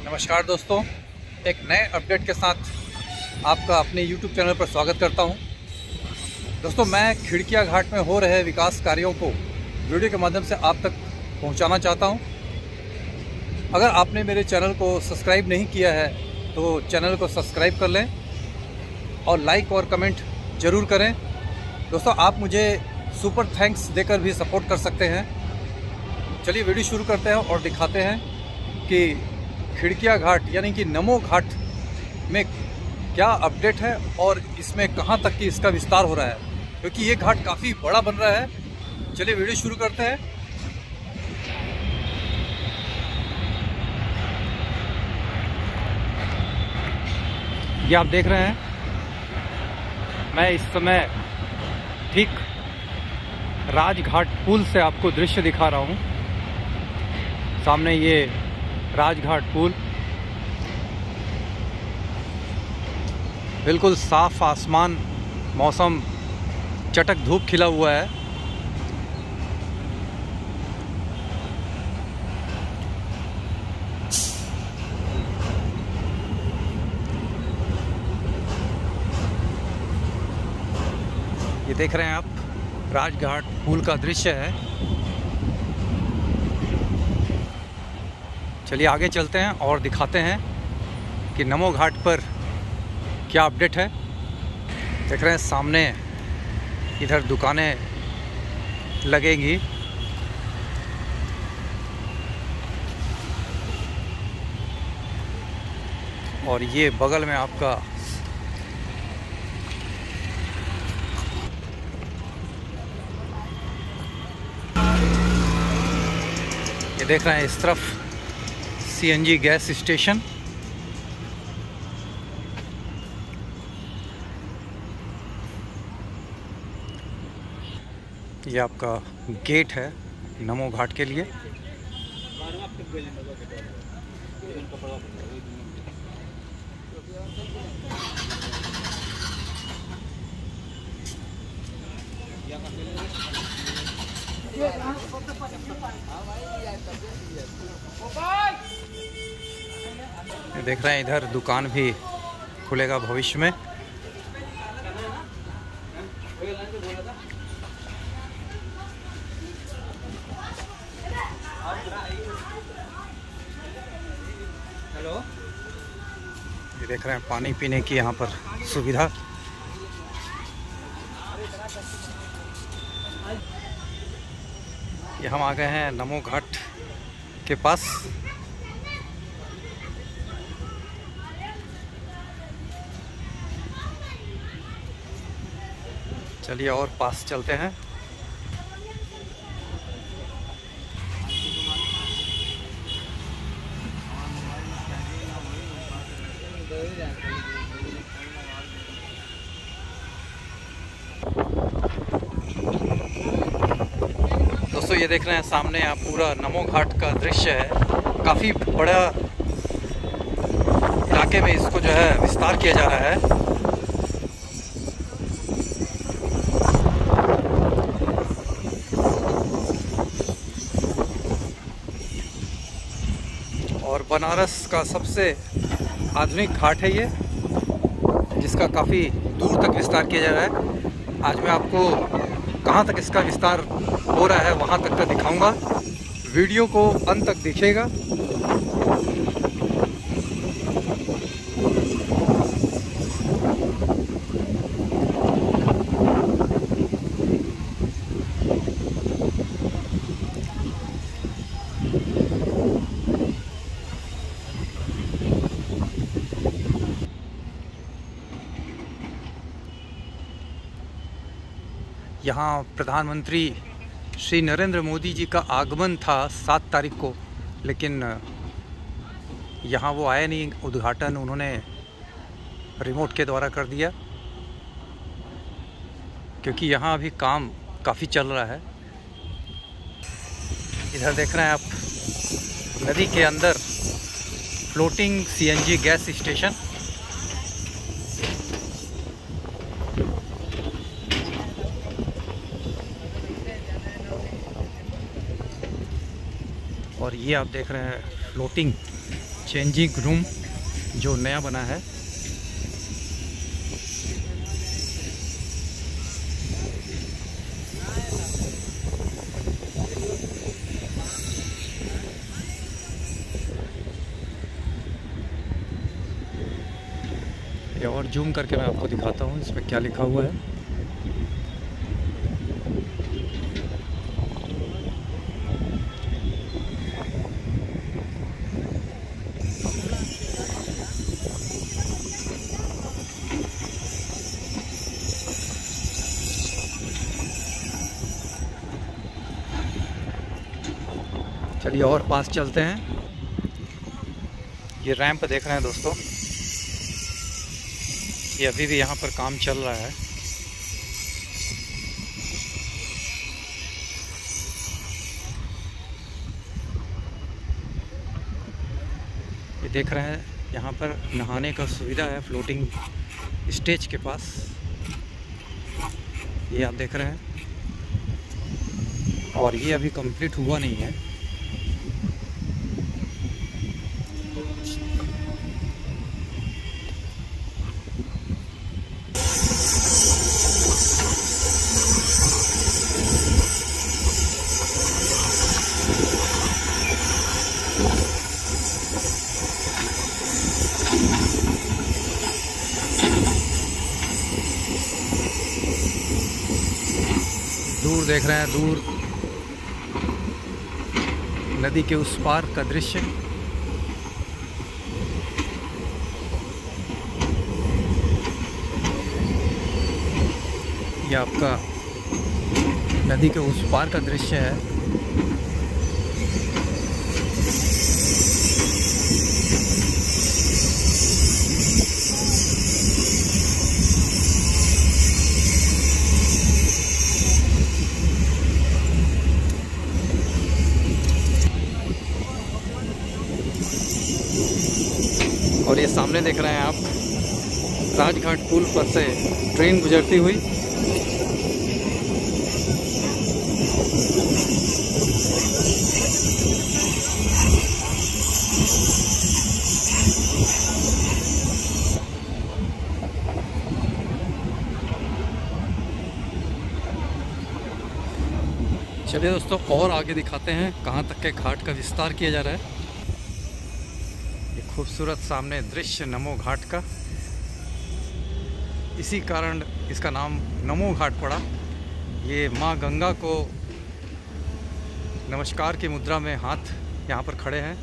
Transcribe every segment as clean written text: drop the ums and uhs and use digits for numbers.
नमस्कार दोस्तों, एक नए अपडेट के साथ आपका अपने YouTube चैनल पर स्वागत करता हूं। दोस्तों, मैं खिड़किया घाट में हो रहे विकास कार्यों को वीडियो के माध्यम से आप तक पहुंचाना चाहता हूं। अगर आपने मेरे चैनल को सब्सक्राइब नहीं किया है तो चैनल को सब्सक्राइब कर लें और लाइक और कमेंट ज़रूर करें। दोस्तों, आप मुझे सुपर थैंक्स देकर भी सपोर्ट कर सकते हैं। चलिए वीडियो शुरू करते हैं और दिखाते हैं कि खिड़किया घाट यानी कि नमो घाट में क्या अपडेट है और इसमें कहां तक की इसका विस्तार हो रहा है, क्योंकि ये घाट काफ़ी बड़ा बन रहा है। चलिए वीडियो शुरू करते हैं। ये आप देख रहे हैं, मैं इस समय ठीक राजघाट पुल से आपको दृश्य दिखा रहा हूँ। सामने ये राजघाट पुल, बिल्कुल साफ आसमान, मौसम, चटक धूप खिला हुआ है। ये देख रहे हैं आप, राजघाट पुल का दृश्य है। चलिए आगे चलते हैं और दिखाते हैं कि नमो घाट पर क्या अपडेट है। देख रहे हैं सामने इधर दुकानें लगेंगी और ये बगल में आपका ये देख रहे हैं इस तरफ CNG गैस स्टेशन। ये आपका गेट है नमो घाट के लिए। देख रहे हैं इधर दुकान भी खुलेगा भविष्य में। हेलो, ये देख रहे हैं पानी पीने की यहाँ पर सुविधा। ये हम आ गए हैं नमो घाट के पास। चलिए और पास चलते हैं। दोस्तों, ये देख रहे हैं सामने आप पूरा नमो घाट का दृश्य है। काफ़ी बड़ा इलाके में इसको जो है विस्तार किया जा रहा है। और बनारस का सबसे आधुनिक घाट है ये, जिसका काफ़ी दूर तक विस्तार किया जा रहा है। आज मैं आपको कहाँ तक इसका विस्तार हो रहा है वहाँ तक का दिखाऊंगा। वीडियो को अंत तक देखिएगा। यहाँ प्रधानमंत्री श्री नरेंद्र मोदी जी का आगमन था 7 तारीख को, लेकिन यहाँ वो आए नहीं। उद्घाटन उन्होंने रिमोट के द्वारा कर दिया, क्योंकि यहाँ अभी काम काफ़ी चल रहा है। इधर देख रहे हैं आप नदी के अंदर फ्लोटिंग CNG गैस स्टेशन। और ये आप देख रहे हैं फ्लोटिंग चेंजिंग रूम जो नया बना है। ये और जूम करके मैं आपको दिखाता हूँ इसमें क्या लिखा हुआ है। चलिए और पास चलते हैं। ये रैंप देख रहे हैं दोस्तों, ये अभी भी यहाँ पर काम चल रहा है। ये देख रहे हैं यहाँ पर नहाने का सुविधा है फ्लोटिंग स्टेज के पास, ये आप देख रहे हैं। और ये अभी कंप्लीट हुआ नहीं है। दूर देख रहे हैं, दूर नदी के उस पार का दृश्य। ये आपका नदी के उस पार का दृश्य है। और ये सामने देख रहे हैं आप राजघाट पुल पर से ट्रेन गुजरती हुई। चलिए दोस्तों और आगे दिखाते हैं कहाँ तक के घाट का विस्तार किया जा रहा है। खूबसूरत सामने दृश्य नमो घाट का, इसी कारण इसका नाम नमो घाट पड़ा। ये माँ गंगा को नमस्कार की मुद्रा में हाथ यहाँ पर खड़े हैं।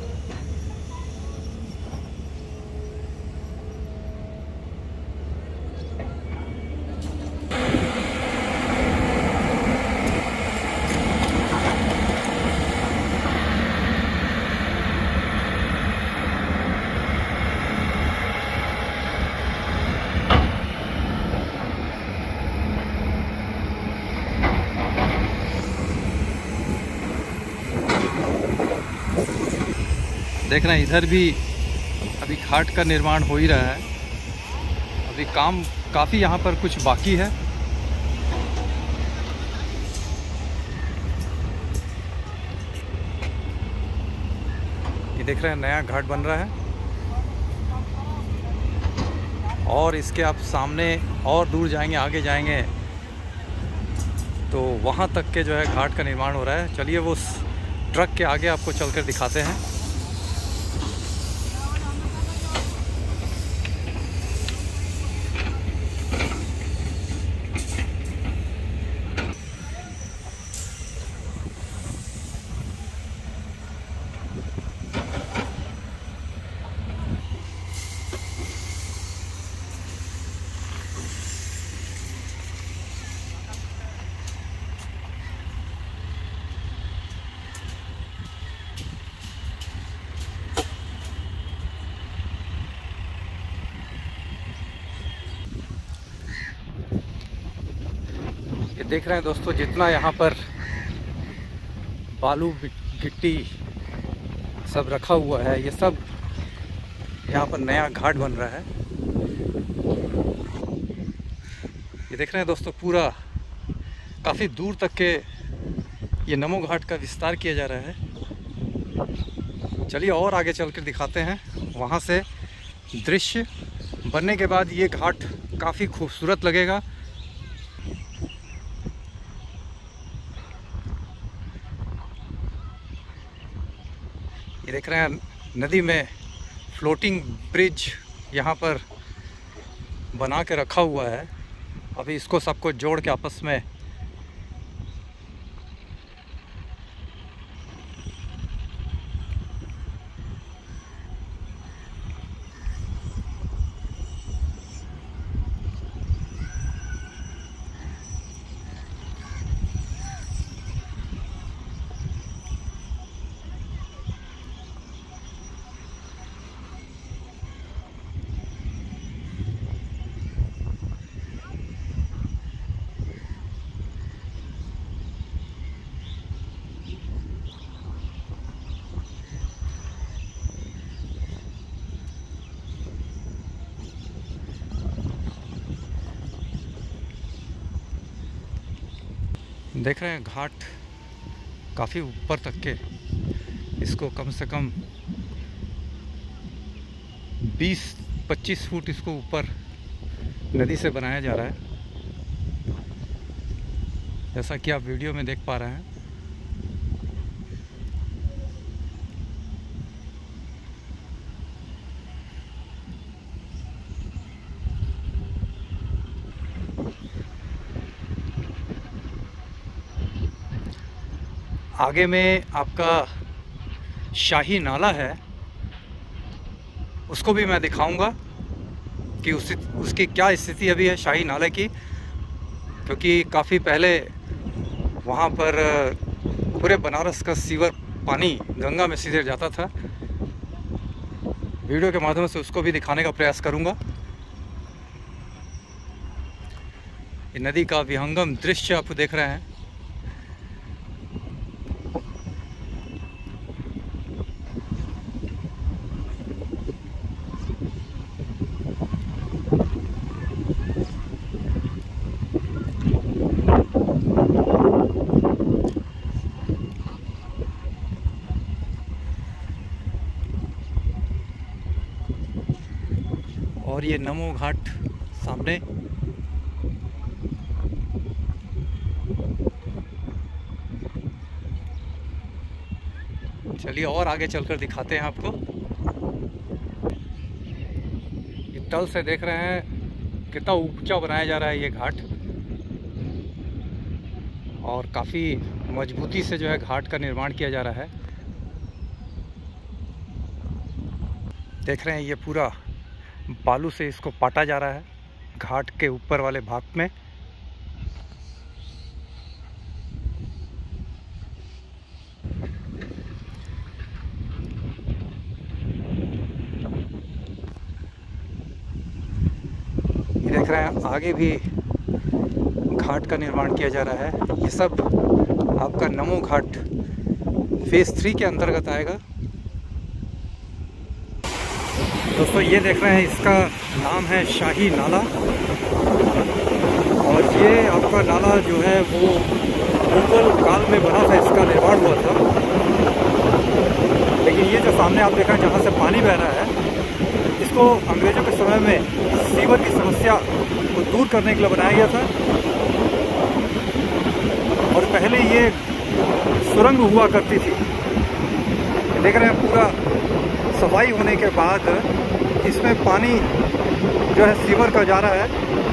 देख रहे हैं इधर भी अभी घाट का निर्माण हो ही रहा है। अभी काम काफ़ी यहाँ पर कुछ बाकी है। ये देख रहे हैं नया घाट बन रहा है और इसके आप सामने और दूर जाएंगे, आगे जाएंगे तो वहाँ तक के जो है घाट का निर्माण हो रहा है। चलिए वो ट्रक के आगे आपको चलकर दिखाते हैं। देख रहे हैं दोस्तों जितना यहाँ पर बालू गिट्टी सब रखा हुआ है, ये सब यहाँ पर नया घाट बन रहा है। ये देख रहे हैं दोस्तों पूरा काफ़ी दूर तक के ये नमो घाट का विस्तार किया जा रहा है। चलिए और आगे चल कर दिखाते हैं। वहाँ से दृश्य बनने के बाद ये घाट काफ़ी खूबसूरत लगेगा। ये देख रहे हैं नदी में फ्लोटिंग ब्रिज यहाँ पर बना के रखा हुआ है। अभी इसको सबको जोड़ के आपस में देख रहे हैं घाट काफ़ी ऊपर तक के, इसको कम से कम 20-25 फुट इसको ऊपर नदी से बनाया जा रहा है, जैसा कि आप वीडियो में देख पा रहे हैं। आगे में आपका शाही नाला है, उसको भी मैं दिखाऊंगा कि उसकी क्या स्थिति अभी है शाही नाले की, क्योंकि काफ़ी पहले वहाँ पर पूरे बनारस का सीवर पानी गंगा में सीधे जाता था। वीडियो के माध्यम से उसको भी दिखाने का प्रयास करूंगा। ये नदी का विहंगम दृश्य आप देख रहे हैं। और ये नमो घाट सामने, चलिए और आगे चलकर दिखाते हैं आपको। ये तल से देख रहे हैं कितना ऊंचा बनाया जा रहा है ये घाट, और काफ़ी मजबूती से जो है घाट का निर्माण किया जा रहा है। देख रहे हैं ये पूरा बालू से इसको पाटा जा रहा है घाट के ऊपर वाले भाग में। ये देख रहे हैं आगे भी घाट का निर्माण किया जा रहा है। ये सब आपका नमो घाट फेज़ 3 के अंतर्गत आएगा। दोस्तों ये देख रहे हैं, इसका नाम है शाही नाला, और ये आपका नाला जो है वो मुगल काल में बना था, इसका निर्माण हुआ था। लेकिन ये जो सामने आप देख रहे हैं जहाँ से पानी बह रहा है, इसको अंग्रेज़ों के समय में सीवर की समस्या को दूर करने के लिए बनाया गया था। और पहले ये सुरंग हुआ करती थी। देख रहे हैं पूरा सफाई होने के बाद इसमें पानी जो है सीवर का जा रहा है।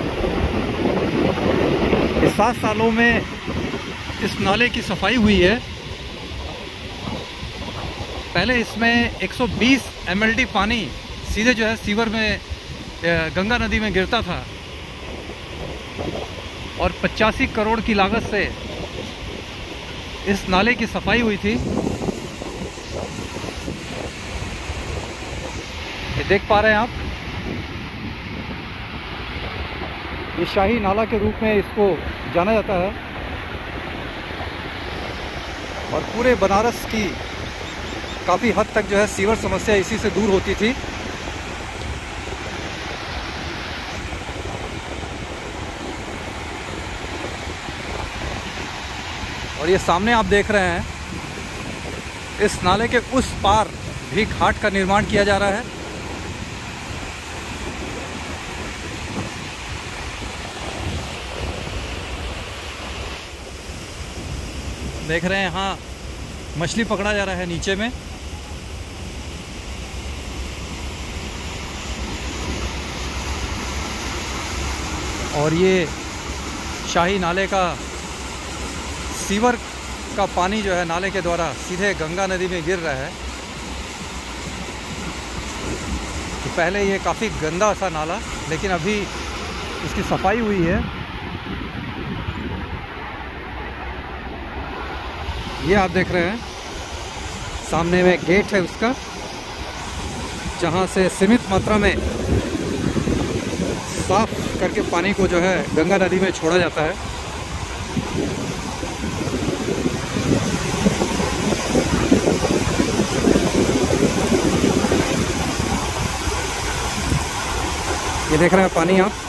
इस 7 सालों में इस नाले की सफाई हुई है। पहले इसमें 120 MLD पानी सीधे जो है सीवर में गंगा नदी में गिरता था, और 85 करोड़ की लागत से इस नाले की सफाई हुई थी। ये देख पा रहे हैं आप, ये शाही नाला के रूप में इसको जाना जाता है, और पूरे बनारस की काफ़ी हद तक जो है सीवर समस्या इसी से दूर होती थी। और ये सामने आप देख रहे हैं, इस नाले के उस पार भी घाट का निर्माण किया जा रहा है। देख रहे हैं यहाँ मछली पकड़ा जा रहा है नीचे में। और ये शाही नाले का सीवर का पानी जो है नाले के द्वारा सीधे गंगा नदी में गिर रहा है। तो पहले ये काफ़ी गंदा सा नाला, लेकिन अभी इसकी सफाई हुई है। ये आप देख रहे हैं सामने में गेट है उसका, जहाँ से सीमित मात्रा में साफ करके पानी को जो है गंगा नदी में छोड़ा जाता है। ये देख रहे हैं पानी आप।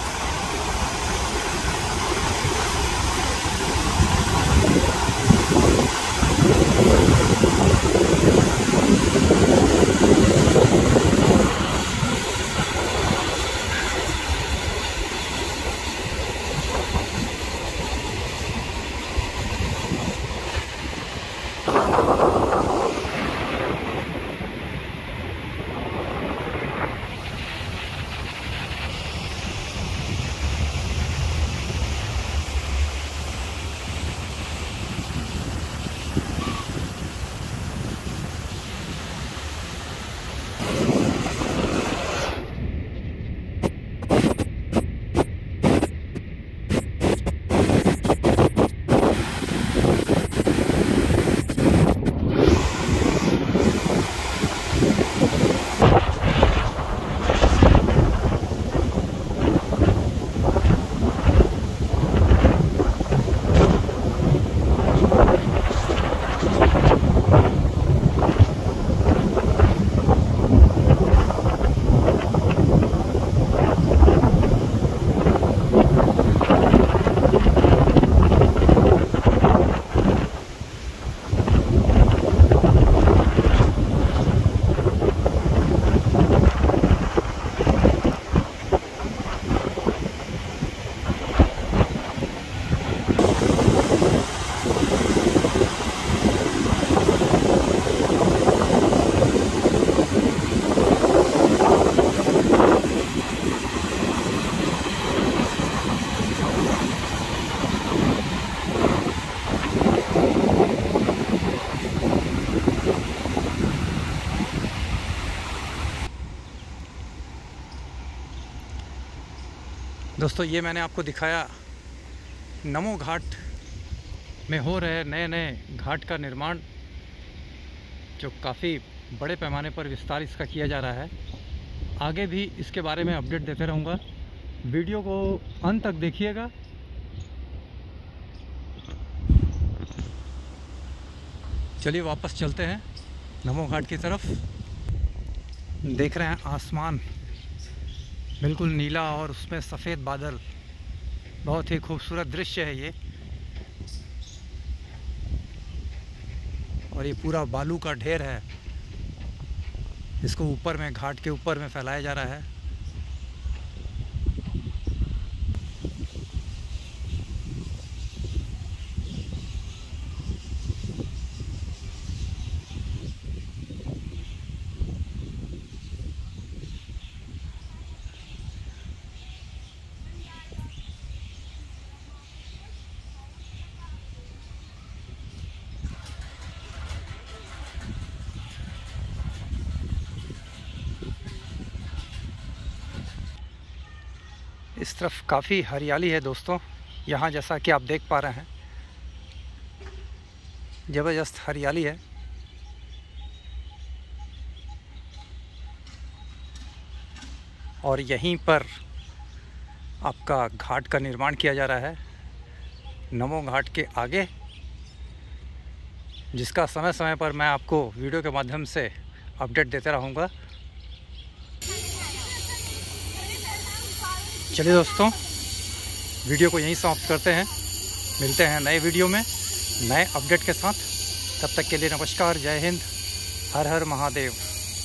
दोस्तों ये मैंने आपको दिखाया नमो घाट में हो रहे नए नए घाट का निर्माण, जो काफ़ी बड़े पैमाने पर विस्तार इसका किया जा रहा है। आगे भी इसके बारे में अपडेट देते रहूँगा। वीडियो को अंत तक देखिएगा। चलिए वापस चलते हैं नमो घाट की तरफ। देख रहे हैं आसमान बिल्कुल नीला और उसमें सफ़ेद बादल, बहुत ही खूबसूरत दृश्य है ये। और ये पूरा बालू का ढेर है, इसको ऊपर में घाट के ऊपर में फैलाया जा रहा है। इस तरफ काफ़ी हरियाली है दोस्तों। यहाँ जैसा कि आप देख पा रहे हैं ज़बरदस्त हरियाली है। और यहीं पर आपका घाट का निर्माण किया जा रहा है नमो घाट के आगे, जिसका समय समय पर मैं आपको वीडियो के माध्यम से अपडेट देते रहूँगा। चलिए दोस्तों वीडियो को यहीं समाप्त करते हैं। मिलते हैं नए वीडियो में नए अपडेट के साथ। तब तक के लिए नमस्कार, जय हिंद, हर हर महादेव।